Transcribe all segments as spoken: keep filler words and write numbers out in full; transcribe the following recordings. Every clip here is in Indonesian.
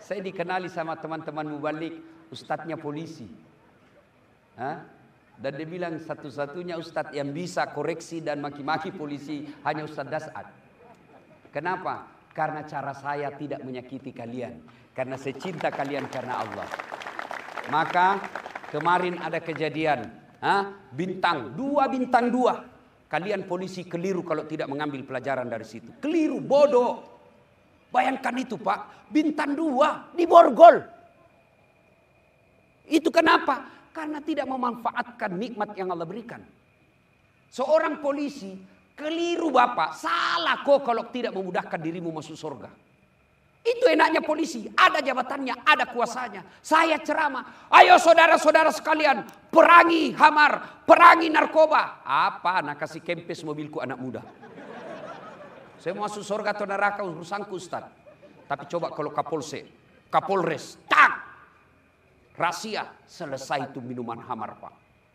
Saya dikenali sama teman-teman mubalik, ustadznya polisi. Hah? Dan dia bilang satu-satunya ustadz yang bisa koreksi dan maki-maki polisi hanya Ustadz Das'ad. Kenapa? Karena cara saya tidak menyakiti kalian. Karena saya cinta kalian karena Allah. Maka kemarin ada kejadian. Ha? Bintang, dua bintang dua. Kalian polisi keliru kalau tidak mengambil pelajaran dari situ. Keliru, bodoh. Bayangkan itu Pak, bintang dua di borgol. Itu kenapa? Karena tidak memanfaatkan nikmat yang Allah berikan. Seorang polisi keliru Bapak, salah kok kalau tidak memudahkan dirimu masuk surga. Itu enaknya polisi, ada jabatannya, ada kuasanya. Saya ceramah, ayo saudara-saudara sekalian, perangi hamar, perangi narkoba. Apa? Nak kasih kempes mobilku anak muda. Saya mau masuk surga atau neraka urusanku Ustaz. Tapi coba kalau Kapolsek, Kapolres, tak! Rahasia, selesai itu minuman hamar Pak.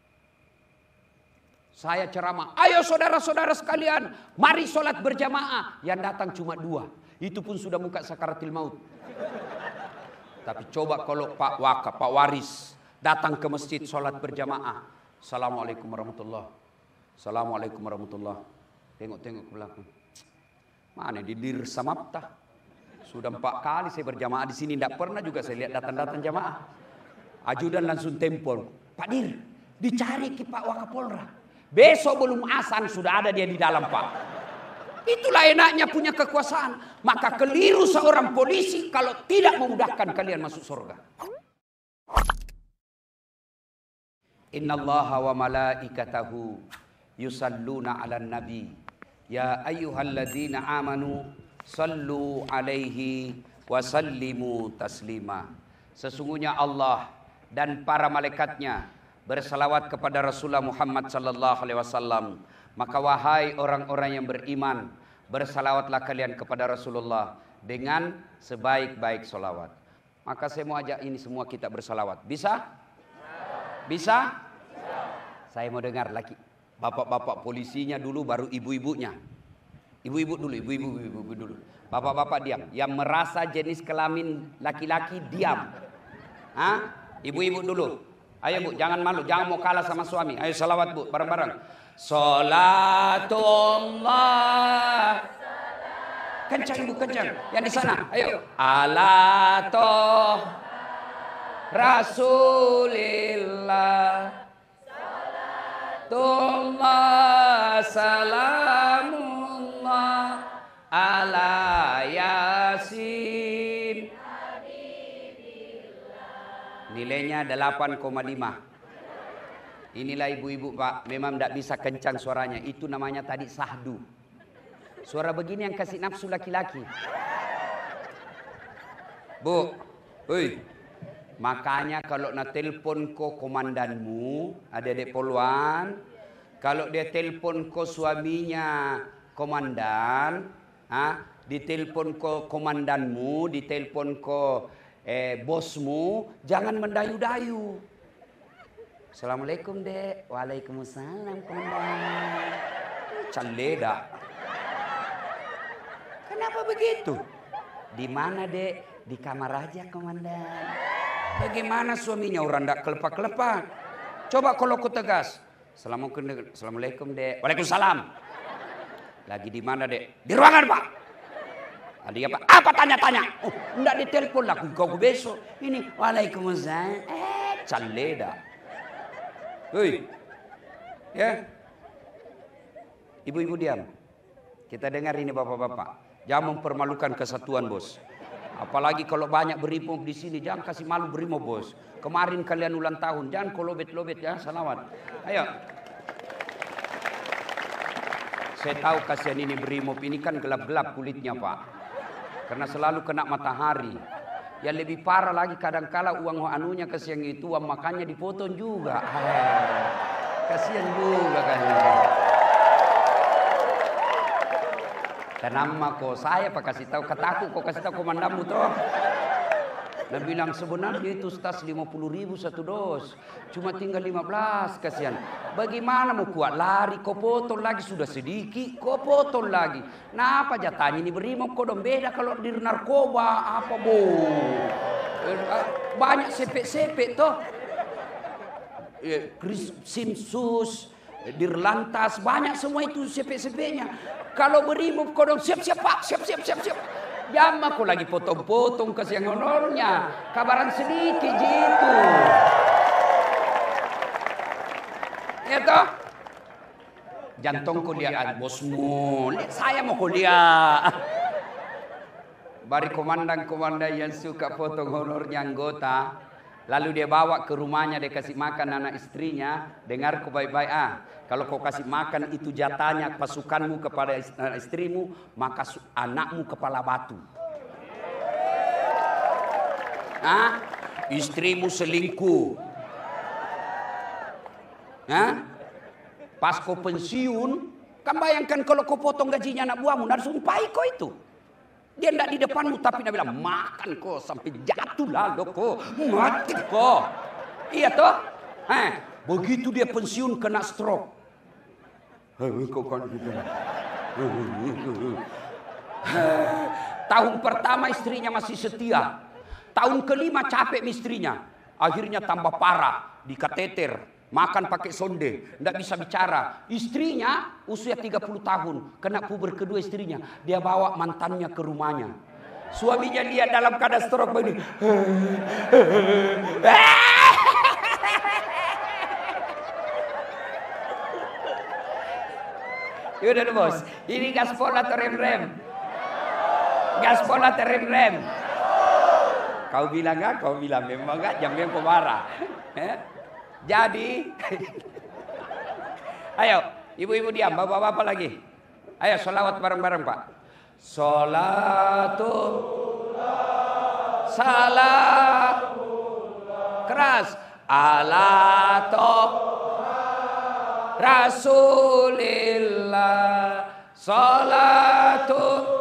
Saya ceramah, ayo saudara-saudara sekalian, mari sholat berjamaah. Yang datang cuma dua, itu pun sudah muka sakaratil maut. Tapi coba kalau Pak Waka, Pak Waris datang ke masjid sholat berjamaah. Assalamualaikum warahmatullahi wabarakatuh. Assalamualaikum warahmatullahi wabarakatuh. Tengok-tengok ke belakang. Mana di dir samapta? Sudah empat kali saya berjamaah di sini, tidak pernah juga saya lihat datang-datang jamaah. Ajudan langsung tempel, Pak Dir, dicari ke Pak Wakapolra. Besok belum azan sudah ada dia di dalam Pak. Itulah enaknya punya kekuasaan. Maka keliru seorang polisi kalau tidak memudahkan kalian masuk surga. Innallaha wa malaikatahu yusalluna 'alan nabi. Ya ayyuhalladzina amanu sallu 'alaihi wa sallimu taslima. Sesungguhnya Allah dan para malaikatnya bersalawat kepada Rasulullah Muhammad sallallahu alaihi wasallam. Maka wahai orang-orang yang beriman, bersalawatlah kalian kepada Rasulullah dengan sebaik-baik salawat. Maka saya mau ajak ini semua kita bersalawat. Bisa? Bisa? Saya mau dengar lagi. Bapak-bapak polisinya dulu baru ibu-ibunya. Ibu-ibu dulu, ibu-ibu ibu-ibu dulu. Bapak-bapak diam. Yang merasa jenis kelamin laki-laki diam. Hah? Ibu-ibu dulu. Ayo Bu, jangan malu, jangan mau kalah sama suami. Ayo salawat Bu, bareng-bareng. Salatullah. Kencang Bu, kencang. Yang di sana, ayo. Ala toh Rasulillah. Salatullah salamullah ala Yasin. Nilainya delapan koma lima. Inilah ibu-ibu Pak, memang tidak bisa kencang suaranya. Itu namanya tadi sahdu. Suara begini yang kasih nafsu laki-laki. Bu, hei. Makanya kalau nak telpon ko komandanmu, adik-adik poluan, kalau dia telpon ko suaminya komandan, ha, ditelepon ko komandanmu, ditelepon ko Eh, bosmu, jangan mendayu-dayu. Assalamualaikum Dek. Waalaikumsalam komandan. Caleda. Kenapa begitu? Di mana Dek? Di kamar aja komandan. Bagaimana suaminya orang ndak kelepak-kelepak? Coba kalau ku tegas. Assalamualaikum, Assalamualaikum Dek. Waalaikumsalam. Lagi di mana Dek? Di ruangan Pak. Ada apa? Apa tanya-tanya? Oh, enggak ditelepon lah. Kau besok. Ini waalaikumsalam. Eh, caleda. Hei. Ya. Ibu-ibu diam. Kita dengar ini bapak-bapak. Jangan mempermalukan kesatuan bos. Apalagi kalau banyak berimob di sini. Jangan kasih malu berimob bos. Kemarin kalian ulang tahun. Jangan kolobet-lobet ya. Salawat. Ayo. Saya tahu kasihan ini berimob. Ini kan gelap-gelap kulitnya Pak. Karena selalu kena matahari. Yang lebih parah lagi kadang-kala uang anunya kasihan itu uang makannya dipotong juga. Ah, kasihan juga kan. Kenapa kok saya pak kasih tahu kataku kok kasih tahu komandanmu toh. Dia bilang sebenarnya itu tas lima puluh ribu satu dos. Cuma tinggal lima belas kasihan. Bagaimana mau kuat lari kau potong lagi sudah sedikit kau potong lagi. Nah apa jatahnya ini berimob kau dong beda kalau di narkoba apa bu. Banyak sepek-sepek toh. Simsus, Dirlantas, banyak semua itu sepek-sepeknya. Kalau berimob kodong siap-siap pak, siap-siap siap-siap. Jam aku lagi potong-potong kasih yang honornya. Kabaran sedikit gitu. Ya toh? Jantungku dia bosmu. Saya mau kuliah. Bari komandan-komandan yang suka potong honornya anggota, lalu dia bawa ke rumahnya, dia kasih makan anak istrinya. Dengar ku baik-baik, ah, kalau kau kasih makan itu jatahnya pasukanmu kepada istrimu, maka anakmu kepala batu. Ah, istrimu selingkuh. Hah? Pas kau pensiun, kan bayangkan kalau kau potong gajinya anak buahmu, dan sumpai kau itu. Dia tidak di depanmu, tapi dia bilang, makan kau sampai jatuh lalu kau, mati kau. Iya toh? Eh, begitu dia pensiun kena stroke. Kau kan gitu. Tahun pertama istrinya masih setia. Tahun kelima capek istrinya. Akhirnya tambah parah, di kateter. Makan pakai sonde, tidak bisa bicara. Istrinya usia tiga puluh tahun, kena puber kedua istrinya. Dia bawa mantannya ke rumahnya. Suaminya lihat dalam keadaan stroke begini. Yaudah bos, ini gaspol atau rem-rem? Gaspol atau rem-rem? Kau bilang enggak? Kau bilang memang enggak? Jangan kau marah. Jadi, ayo, ibu-ibu diam, bapak-bapak lagi. Ayo, sholawat bareng-bareng Pak. Sholatu, salam, keras, ala toh, Rasulillah, sholatu,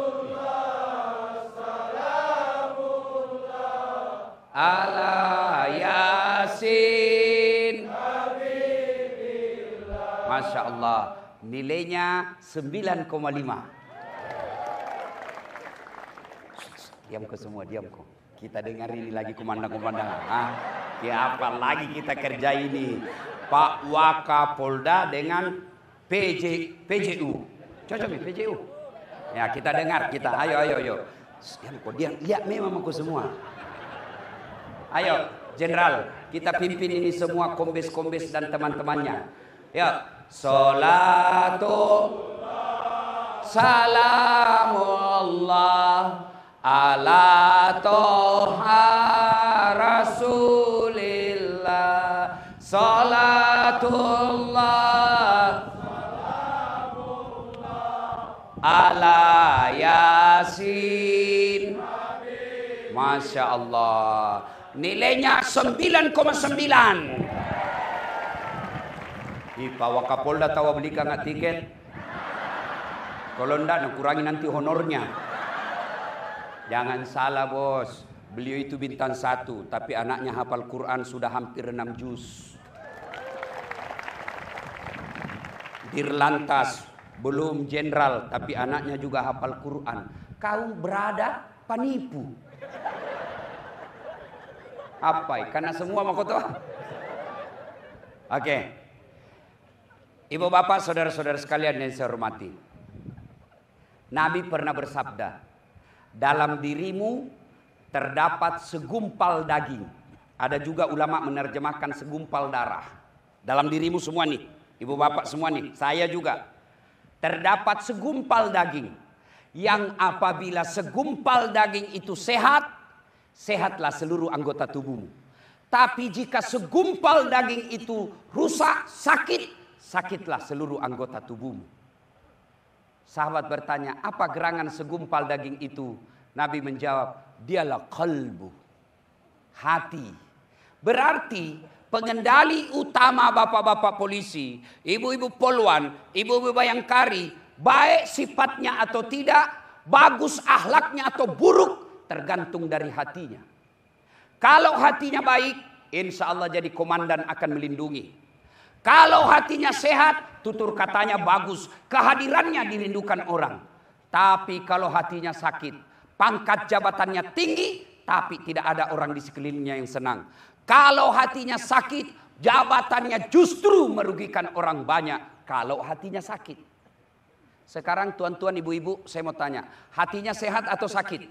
ala yasin. Masya Allah, nilainya sembilan koma lima. Diam kau semua, diam kau. Kita dengar ini lagi komandan-komandan. Ah, ya apa lagi kita kerja ini? Pak Wakapolda dengan P J P J U. Cocok nih P J U. Ya kita dengar, kita ayo ayo ayo. Diam kau, diam. Iya memang kau semua. Ayo, Jenderal, kita pimpin ini semua kombes-kombes dan teman-temannya. Ya. Salatu salamullah ala toha rasulillah. Salatullah ala yasin. Masya Allah, nilainya sembilan koma sembilan. Ih, Pak Wakapolda tahu belikan nggak tiket? Kalau enggak, kurangi nanti honornya. Jangan salah bos, beliau itu bintang satu, tapi anaknya hafal Quran sudah hampir enam juz. Dirlantas, belum jenderal, tapi anaknya juga hafal Quran. Kau berada penipu. Apa? Karena semua mau kau tahu. Oke. Ibu bapak saudara-saudara sekalian yang saya hormati, Nabi pernah bersabda, dalam dirimu terdapat segumpal daging. Ada juga ulama menerjemahkan segumpal darah. Dalam dirimu semua nih, ibu bapak semua nih, saya juga. Terdapat segumpal daging. Yang apabila segumpal daging itu sehat, sehatlah seluruh anggota tubuhmu. Tapi jika segumpal daging itu rusak, sakit, sakitlah seluruh anggota tubuhmu. Sahabat bertanya, apa gerangan segumpal daging itu? Nabi menjawab, dialah qalbu, hati. Berarti pengendali utama bapak-bapak polisi, ibu-ibu polwan, ibu-ibu bayangkari, baik sifatnya atau tidak, bagus akhlaknya atau buruk, tergantung dari hatinya. Kalau hatinya baik, insya Allah jadi komandan akan melindungi. Kalau hatinya sehat, tutur katanya bagus, kehadirannya dirindukan orang. Tapi kalau hatinya sakit, pangkat jabatannya tinggi, tapi tidak ada orang di sekelilingnya yang senang. Kalau hatinya sakit, jabatannya justru merugikan orang banyak. Kalau hatinya sakit. Sekarang tuan-tuan, ibu-ibu, saya mau tanya, hatinya sehat atau sakit?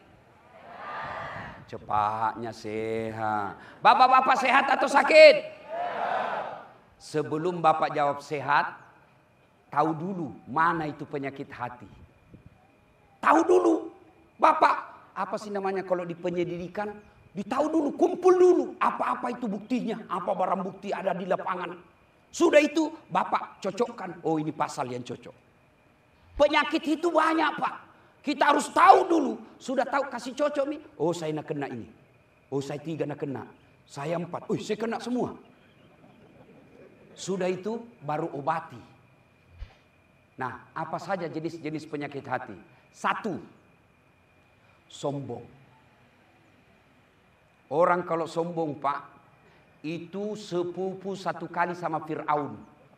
Cepatnya sehat. Bapak-bapak sehat atau sakit? Sebelum bapak jawab sehat, tahu dulu mana itu penyakit hati. Tahu dulu. Bapak, apa sih namanya kalau di penyelidikan? Ditahu dulu, kumpul dulu. Apa-apa itu buktinya. Apa barang bukti ada di lapangan. Sudah itu bapak cocokkan. Oh, ini pasal yang cocok. Penyakit itu banyak, Pak. Kita harus tahu dulu. Sudah tahu kasih cocok nih. Oh, saya nak kena ini. Oh, saya tiga nak kena. Saya empat. Oh, saya kena semua. Sudah itu baru obati. Nah, apa saja jenis-jenis penyakit hati? Satu, sombong. Orang kalau sombong, Pak, itu sepupu satu kali sama Fir'aun.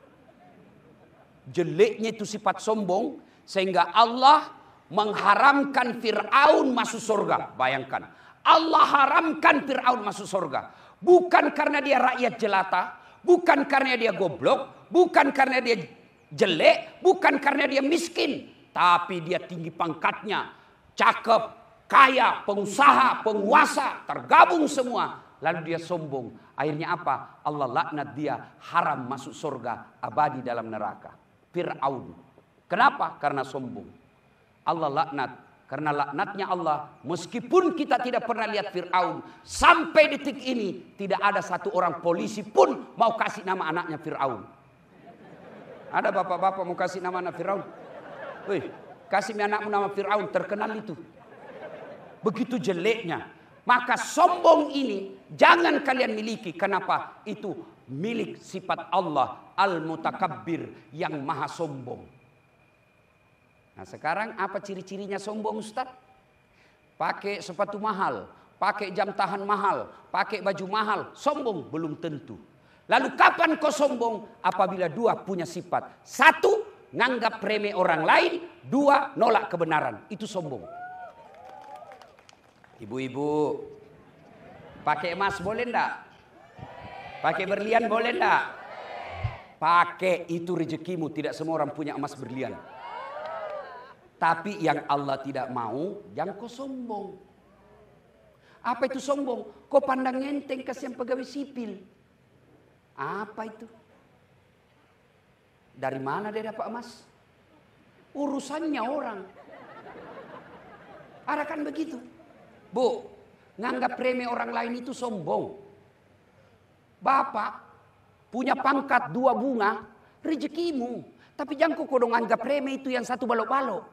Jeleknya itu sifat sombong, sehingga Allah mengharamkan Fir'aun masuk surga. Bayangkan, Allah haramkan Fir'aun masuk surga. Bukan karena dia rakyat jelata, bukan karena dia goblok, bukan karena dia jelek, bukan karena dia miskin. Tapi dia tinggi pangkatnya, cakep, kaya, pengusaha, penguasa, tergabung semua. Lalu dia sombong. Akhirnya apa? Allah laknat dia, haram masuk surga, abadi dalam neraka. Fir'aun. Kenapa? Karena sombong. Allah laknat. Karena laknatnya Allah, meskipun kita tidak pernah lihat Fir'aun, sampai detik ini tidak ada satu orang polisi pun mau kasih nama anaknya Fir'aun. Ada bapak-bapak mau kasih nama anak Fir'aun? Wih, kasih anakmu nama Fir'aun, terkenal itu. Begitu jeleknya. Maka sombong ini jangan kalian miliki. Kenapa? Itu milik sifat Allah Al-Mutakabbir yang maha sombong. Nah, sekarang apa ciri-cirinya sombong, Ustaz? Pakai sepatu mahal, pakai jam tangan mahal, pakai baju mahal, sombong? Belum tentu. Lalu kapan kau sombong? Apabila dua punya sifat. Satu, nganggap remeh orang lain. Dua, nolak kebenaran. Itu sombong. Ibu-ibu, pakai emas boleh enggak? Pakai berlian boleh enggak? Pakai, itu rezekimu. Tidak semua orang punya emas berlian. Tapi yang Allah tidak mau, jangan kau sombong. Apa itu sombong? Kau pandang enteng kasihan pegawai sipil. Apa itu? Dari mana dia dapat emas? Urusannya orang. Ada kan begitu? Bu, nganggap remeh orang lain itu sombong. Bapak punya pangkat dua bunga, rezekimu. Tapi jangan kau dong anggap remeh itu yang satu balok-balok.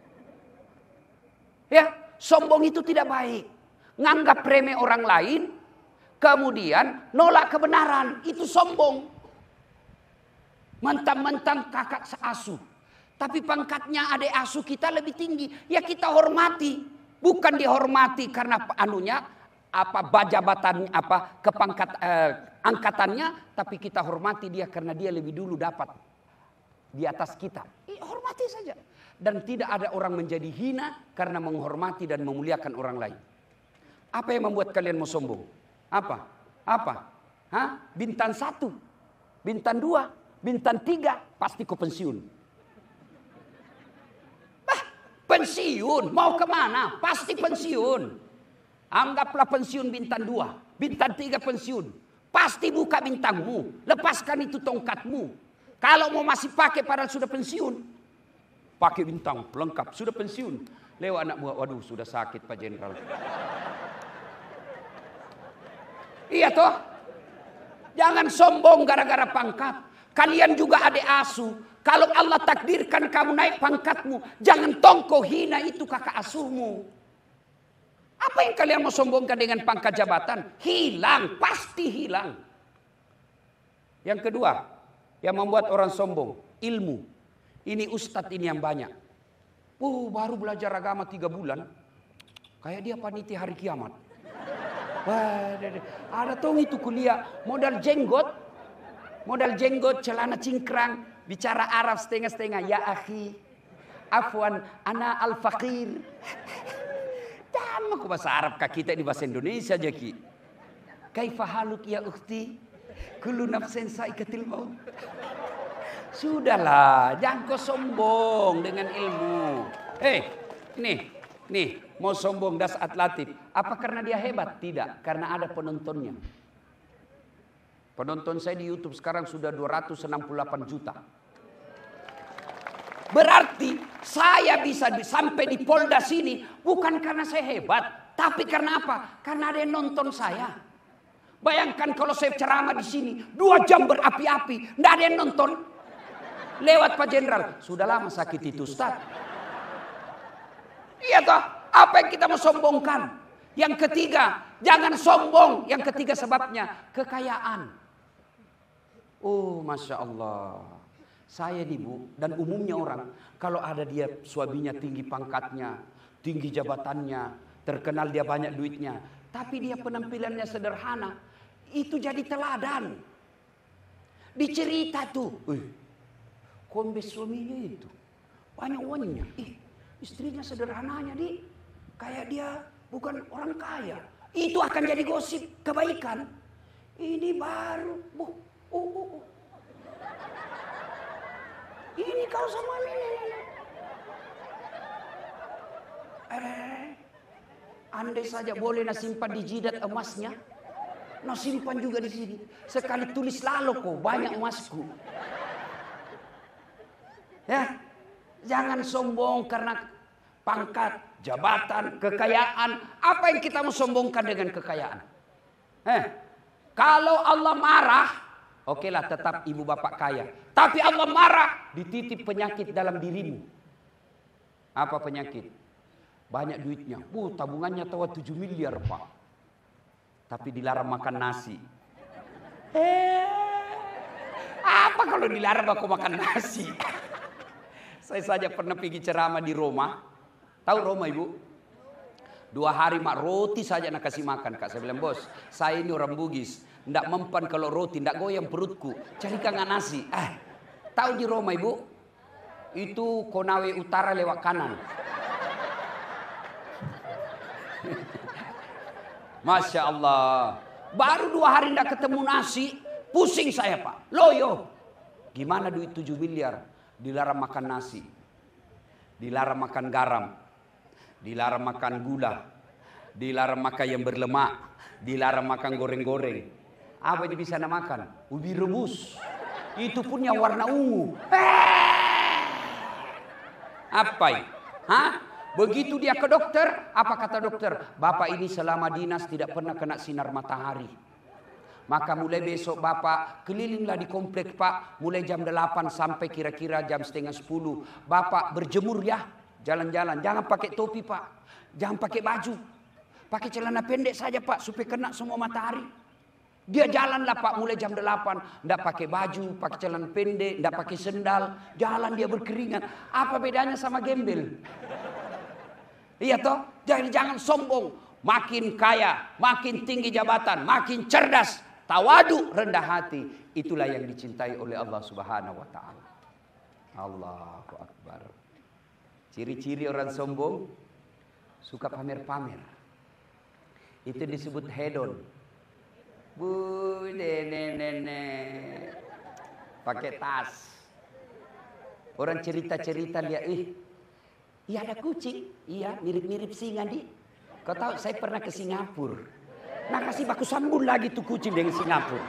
Ya, sombong itu tidak baik. Nganggap remeh orang lain, kemudian nolak kebenaran, itu sombong. Mentang-mentang kakak seasuh, tapi pangkatnya adik asuh kita lebih tinggi, ya kita hormati. Bukan dihormati karena anunya, apa jabatan, apa kepangkat eh, angkatannya, tapi kita hormati dia karena dia lebih dulu dapat di atas kita. Eh, hormati saja. Dan tidak ada orang menjadi hina karena menghormati dan memuliakan orang lain. Apa yang membuat kalian mau sombong? Apa? Apa? Hah? Bintang satu, bintang dua, bintang tiga, pasti kau pensiun. Bah, pensiun, mau kemana? Pasti pensiun. Anggaplah pensiun bintang dua, bintang tiga pensiun. Pasti buka bintangmu, lepaskan itu tongkatmu. Kalau mau masih pakai padahal sudah pensiun. Pakai bintang, lengkap, sudah pensiun. Lewat anak buah, waduh sudah sakit Pak Jenderal. Iya toh? Jangan sombong gara-gara pangkat. Kalian juga adik asuh. Kalau Allah takdirkan kamu naik pangkatmu, jangan tongko hina itu kakak asuhmu. Apa yang kalian mau sombongkan dengan pangkat jabatan? Hilang, pasti hilang. Yang kedua, yang membuat orang sombong, ilmu. Ini ustadz ini yang banyak. Oh, baru belajar agama tiga bulan. Kayak dia panitia hari kiamat. Wah, ada tong itu kuliah. Modal jenggot. Modal jenggot, celana cingkrang. Bicara Arab setengah-setengah. Ya akhi. Afwan, ana al-faqir. Dan Sama ku bahasa Arab kak kita di bahasa Indonesia aja ki. Kaifa haluk ya ukhti? Kullu nafsin saikatil maut. Sudahlah, jangan kau sombong dengan ilmu. Hei, nih, nih, mau sombong das atlatif. Apa karena dia hebat? Tidak, karena ada penontonnya. Penonton saya di YouTube sekarang sudah dua ratus enam puluh delapan juta. Berarti saya bisa di, sampai di Polda sini bukan karena saya hebat, tapi karena apa? Karena ada yang nonton saya. Bayangkan kalau saya ceramah di sini dua jam berapi-api, tidak ada yang nonton. Lewat Pak Jenderal, sudah lama sakit itu Ustaz. Iya toh, apa yang kita mau sombongkan? Yang ketiga, jangan sombong. Yang ketiga sebabnya kekayaan. Oh, masya Allah. Saya nih Bu, dan umumnya orang, kalau ada dia suaminya tinggi pangkatnya, tinggi jabatannya, terkenal dia banyak duitnya, tapi dia penampilannya sederhana, itu jadi teladan. Dicerita tuh, wih, kombes suaminya itu, banyak uangnya, ih, istrinya sederhananya di, kayak dia bukan orang kaya. Itu akan jadi gosip kebaikan. Ini baru, bu, uh, uh, uh. Ini kau sama ini. Eh, andai saja boleh nak simpan di jidat emasnya, nak simpan juga di sini. Sekali tulis lalu kok banyak emasku. Ya, jangan sombong karena pangkat, jabatan, kekayaan. Apa yang kita mau sombongkan dengan kekayaan? Eh, kalau Allah marah, okelah tetap ibu bapak kaya. Tapi Allah marah, dititip penyakit dalam dirimu. Apa penyakit? Banyak duitnya. Bu, tabungannya tawa tujuh miliar Pak. Tapi dilarang makan nasi. Eh, apa kalau dilarang aku makan nasi? Saya saja pernah pergi ceramah di Roma. Tahu Roma Ibu? Dua hari mak roti saja nak kasih makan Kak. Saya bilang, bos, saya ini orang Bugis. Ndak mempan kalau roti, ndak goyang perutku. Cari kangen nasi. Eh, tahu di Roma Ibu? Itu Konawe Utara lewat kanan. Masya Allah. Baru dua hari ndak ketemu nasi, pusing saya Pak. Loyo. Gimana duit tujuh miliar? Dilarang makan nasi. Dilarang makan garam. Dilarang makan gula. Dilarang makan yang berlemak. Dilarang makan goreng-goreng. Apa yang bisa nak makan? Ubi rebus. Itu pun yang warna ungu. Apa ini? Hah? Begitu dia ke dokter, apa kata dokter? Bapak ini selama dinas tidak pernah kena sinar matahari. Maka mulai besok Bapak kelilinglah di komplek Pak. Mulai jam delapan sampai kira-kira jam setengah sepuluh. Bapak berjemur ya. Jalan-jalan. Jangan pakai topi Pak. Jangan pakai baju. Pakai celana pendek saja Pak. Supaya kena semua matahari. Dia jalanlah Pak mulai jam delapan. Tidak pakai baju, pakai celana pendek, tidak pakai sendal. Jalan dia berkeringat. Apa bedanya sama gembel? Iya toh? Jadi jangan sombong. Makin kaya, makin tinggi jabatan, makin cerdas, tawadu, rendah hati. Itulah yang dicintai oleh Allah Subhanahu wa taala. Allahu Akbar. Ciri-ciri orang sombong suka pamer-pamer. Itu disebut hedon. Bu, nenek-nenek pakai tas. Orang cerita-cerita lihat, ih, iya ada kucing, iya mirip-mirip singa di. Kau tahu saya pernah ke Singapura. Nah kasih baku sambung lagi tuh kucing dengan Singapura.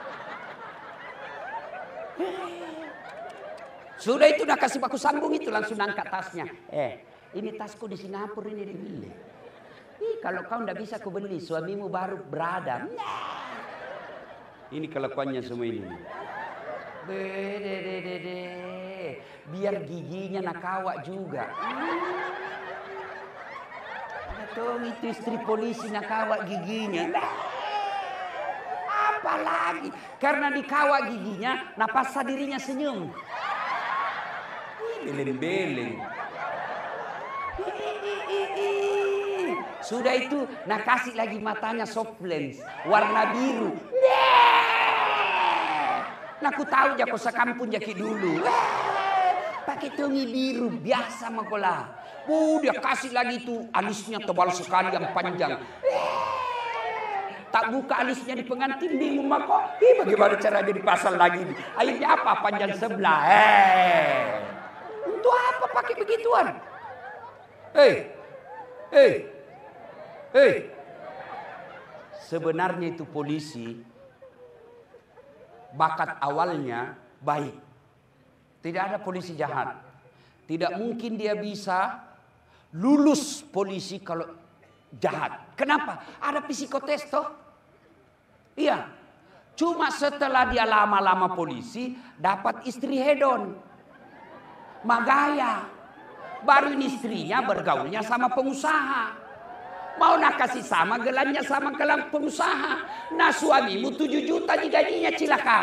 Sudah itu udah kasih baku sambung itu langsung angkat tasnya. Eh, ini tasku di Singapura ini dibeli. Ih, kalau kau ndak bisa kau beli, suamimu baru berada. Ini kelakuannya semua ini. Dede, dede, dede. Biar giginya nak kawak juga. Atau itu istri polisi nak kawak giginya. Apalagi karena dikawak giginya, napasa dirinya senyum. Beleng-beleng. Sudah itu nak kasih lagi matanya soft lens warna biru. Nah aku tahu jako sekampun jaki dulu. pakai tongi biru biasa makola. Oh, dia kasih lagi tuh alisnya tebal sekali yang panjang. Tak buka alisnya di pengantin bingung mako. Ih, bagaimana caranya dipasang lagi? Akhirnya apa? Panjang sebelah. Eh, untuk apa pakai begituan? Eh, eh, eh. Sebenarnya itu polisi bakat awalnya baik. Tidak ada polisi jahat. Tidak mungkin dia bisa lulus polisi kalau jahat. Kenapa? Ada psikotes toh. Iya. Cuma setelah dia lama-lama polisi dapat istri hedon. Magaya. Baru ini istrinya bergaulnya sama pengusaha. Mau nak kasih sama gelannya sama gelang pengusaha. Nah suamimu tujuh juta gajinya cilaka.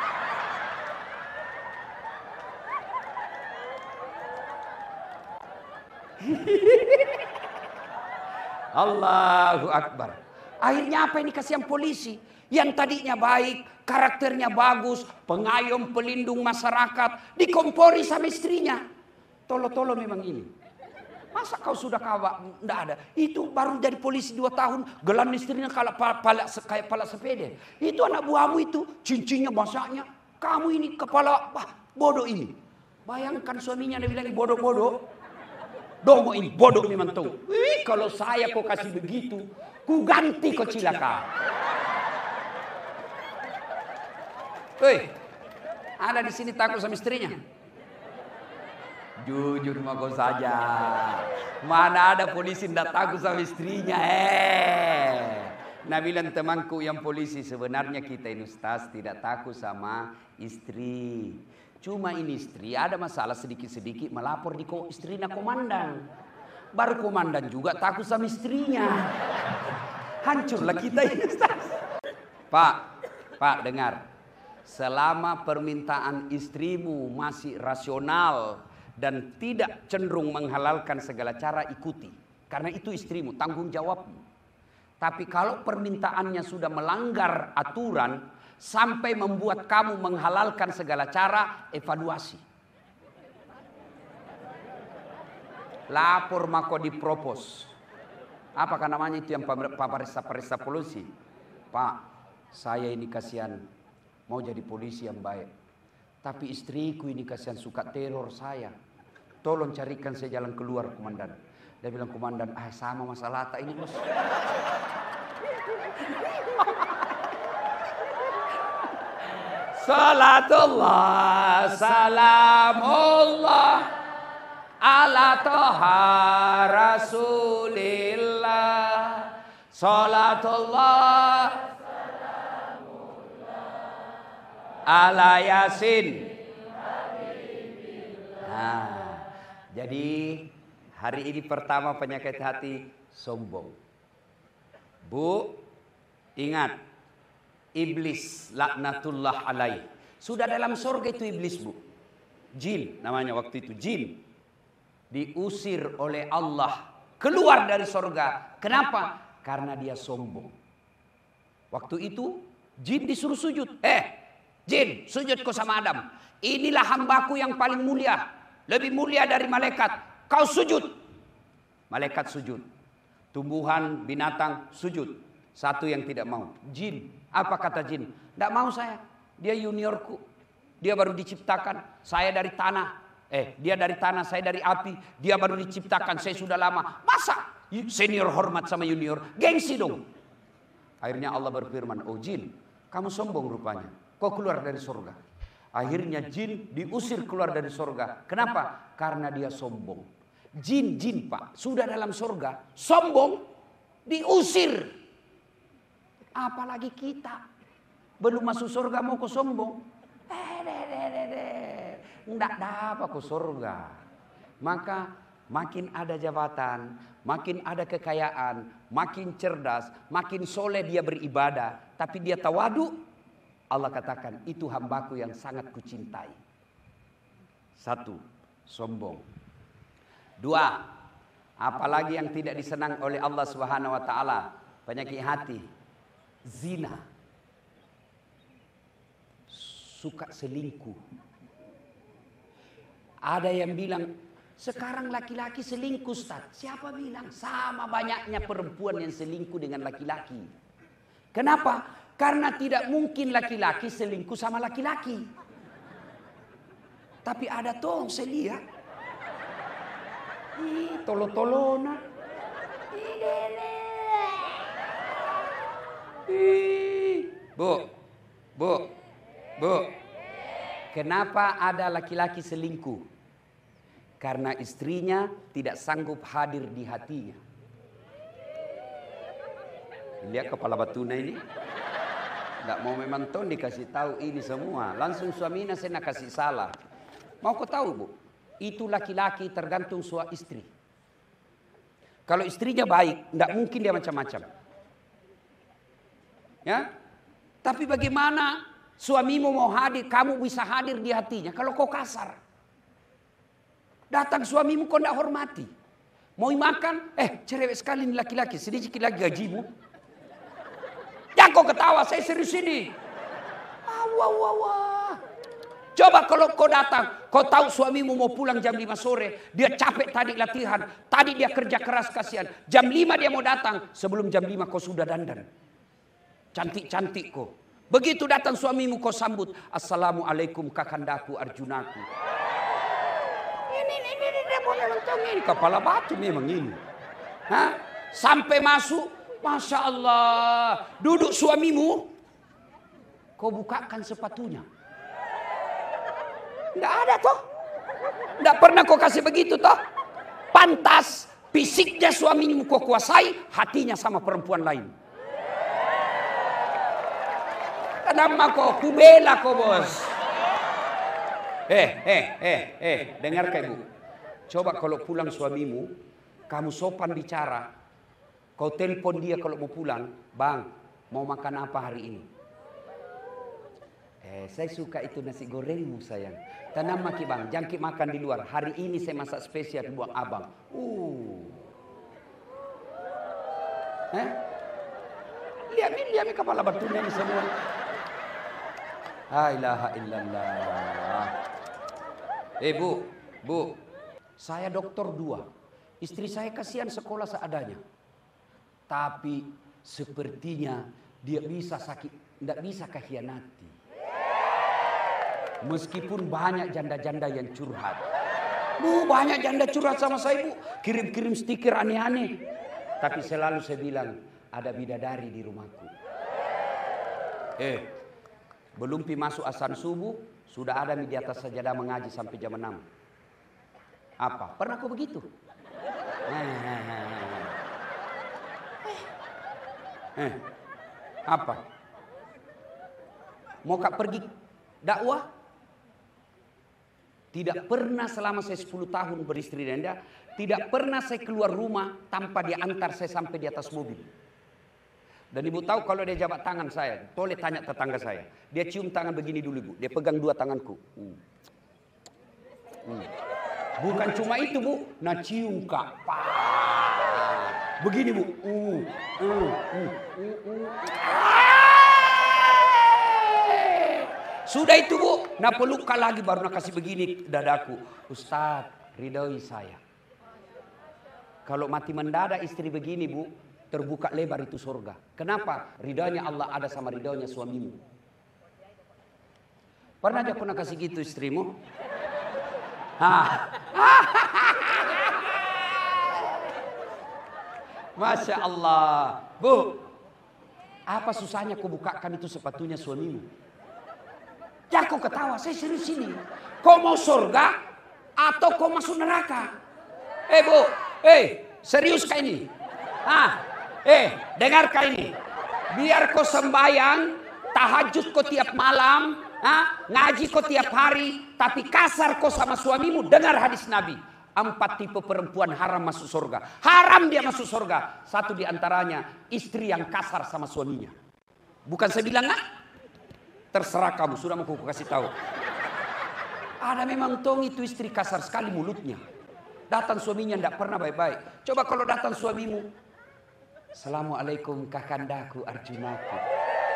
Allahu Akbar. Akhirnya apa ini kasihan polisi? Yang tadinya baik, karakternya bagus, pengayom pelindung masyarakat, dikompori sama istrinya. Tolo-tolo memang ini. Masa kau sudah kawak? Tidak ada. Itu baru jadi polisi dua tahun. Gelan istrinya kayak pala, kayak pala sepeda. Itu anak buahmu itu. Cincinnya masaknya. Kamu ini kepala wah, bodoh ini. Bayangkan suaminya dia bilang bodoh-bodoh. Dongo ini bodoh memang tuh. Wih, kalau saya kau kasih begitu. Ku ganti kau cilaka. Wih, ada di sini takut sama istrinya. Jujur sama kau saja. Mana ada polisi tidak takut sama istrinya. Eh, Nah bilang temanku yang polisi, sebenarnya kita ini Ustaz tidak takut sama istri. Cuma ini istri ada masalah sedikit-sedikit melapor di istrinya komandan. Baru komandan juga takut sama istrinya. Hancurlah kita ini Ustaz. Pak, Pak dengar. Selama permintaan istrimu masih rasional dan tidak cenderung menghalalkan segala cara, ikuti. Karena itu istrimu, tanggung jawabmu. Tapi kalau permintaannya sudah melanggar aturan sampai membuat kamu menghalalkan segala cara, evaluasi. Lapor mako dipropos. Apakah namanya itu yang paparisa-paparisa polisi? Pak, saya ini kasihan mau jadi polisi yang baik. Tapi istriku ini kasihan suka teror saya. Tolong carikan saya jalan keluar, komandan. Dia bilang, komandan, ah sama masalah tak ini bos. Salatullah, salamullah, ala toha rasulillah. Salatullah, salamullah, ala yasin. Nah, jadi hari ini pertama penyakit hati sombong. Bu, ingat, iblis laknatullah alaih. Sudah dalam surga itu iblis, Bu. Jin namanya waktu itu, jin. Diusir oleh Allah keluar dari surga. Kenapa? Karena dia sombong. Waktu itu jin disuruh sujud. Eh, jin, sujud kau sama Adam. Inilah hambaku yang paling mulia. Lebih mulia dari malaikat. Kau sujud. Malaikat sujud. Tumbuhan, binatang sujud. Satu yang tidak mau. Jin. Apa kata jin? Tidak mau saya. Dia juniorku. Dia baru diciptakan. Saya dari tanah. Eh, dia dari tanah, saya dari api. Dia baru diciptakan, saya sudah lama. Masa senior hormat sama junior? Gengsi dong. Akhirnya Allah berfirman, oh jin, kamu sombong rupanya. Kau keluar dari surga. Akhirnya jin diusir keluar dari surga. Kenapa? Karena dia sombong. Jin-jin Pak, sudah dalam surga, sombong, diusir. Apalagi kita, belum masuk surga mau ke sombong. Eh, deh, deh, deh, deh. Nggak dapat ke surga. Maka makin ada jabatan, makin ada kekayaan, makin cerdas, makin soleh dia beribadah. Tapi dia tawadu, Allah katakan itu hambaku yang sangat kucintai. Satu, sombong. Dua, apalagi yang tidak disenang oleh Allah Subhanahu wa taala, penyakit hati, zina. Suka selingkuh. Ada yang bilang, sekarang laki-laki selingkuh Ustaz. Siapa bilang? Sama banyaknya perempuan yang selingkuh dengan laki-laki. Kenapa? Karena tidak mungkin laki-laki selingkuh sama laki-laki. Tapi ada toh saya lihat. Ih, tolo-tolona. Ih, Bu, Bu, Bu. Kenapa ada laki-laki selingkuh? Karena istrinya tidak sanggup hadir di hatinya. Lihat kepala batuna ini. Tidak mau memang ton dikasih tahu ini semua. Langsung suaminya saya nak kasih salah. Mau kau tahu Bu? Itu laki-laki tergantung suami istri. Kalau istrinya baik, tidak mungkin dia macam-macam. Ya, tapi bagaimana suamimu mau hadir, kamu bisa hadir di hatinya? Kalau kau kasar, datang suamimu kau tidak hormati. Mau makan, eh cerewet sekali ini laki-laki, sedikit lagi gajimu. Jangan kau ketawa, saya serius ini. Wah, wah, wah. Coba kalau kau datang, kau tahu suamimu mau pulang jam lima sore, dia capek tadi latihan, tadi dia kerja keras kasihan. Jam lima dia mau datang, sebelum jam lima kau sudah dandan. Cantik-cantik kau. Begitu datang suamimu kau sambut, Assalamualaikum kakandaku Arjunaku. Ini, ini, ini, dia boleh nonton ini, kepala batu memang ini. Hah? Sampai masuk, Masya Allah, duduk suamimu, kau bukakan sepatunya. Tidak ada toh. Tidak pernah kau kasih begitu toh. Pantas fisiknya suamimu kau kuasai, hatinya sama perempuan lain. Kenapa kau kubela kau bos? Eh, eh, eh, eh, dengarkan ibu. Coba kalau pulang suamimu, kamu sopan bicara, kau telepon dia kalau mau pulang, bang, mau makan apa hari ini? Eh, saya suka itu nasi gorengmu sayang. Tanam maki bang, jangkit makan di luar. Hari ini saya masak spesial buat abang. Uh. Eh? Lihat ni, lihat ni kepala batunya ni semua. La ilaha illallah. Eh bu, bu, saya doktor dua. Istri saya kasihan sekolah seadanya. Tapi sepertinya dia bisa sakit, tidak bisa kekhianati. Meskipun banyak janda-janda yang curhat. Bu, banyak janda curhat sama saya bu. Kirim-kirim stiker aneh-aneh. Tapi selalu saya bilang, ada bidadari di rumahku. Eh, belum pi masuk azan subuh, sudah ada di atas sajadah mengaji sampai jam enam. Apa? Pernah kau begitu? Eh, apa? Mau kak pergi dakwah? Tidak pernah selama saya sepuluh tahun beristri dan dia, tidak pernah saya keluar rumah tanpa dia antar saya sampai di atas mobil. Dan ibu tahu kalau dia jabat tangan saya, toleh tanya tetangga saya. Dia cium tangan begini dulu ibu, dia pegang dua tanganku. Hmm. Hmm. Bukan cuma itu bu, nah cium kak. Begini bu. Uh, uh, uh, uh, uh. Sudah itu bu, nak pelukkan lagi baru nak kasih begini dadaku. Ustaz, ridhoi saya. Kalau mati mendadak istri begini bu, terbuka lebar itu surga. Kenapa? Ridhonya Allah ada sama ridhonya suamimu. Pernah aja aku nak kasih gitu istrimu? Hah. Masya Allah. Bu, apa susahnya kau bukakan itu sepatunya suamimu? Ya kau ketawa, saya serius ini. Kau mau surga atau kau masuk neraka? Eh bu, eh serius kah ini? Ah, eh dengarkan ini. Biar kau sembahyang, tahajud kau tiap malam, ah, ngaji kau tiap hari, tapi kasar kau sama suamimu. Dengar hadis Nabi. Empat tipe perempuan haram masuk surga. Haram dia masuk surga. Satu diantaranya istri yang kasar sama suaminya. Bukan saya bilang nggak? Terserah kamu, sudah mau aku kasih tahu. Ada memang tong itu istri kasar sekali mulutnya. Datang suaminya tidak pernah baik-baik. Coba kalau datang suamimu, Assalamualaikum kakandaku Arjunaku.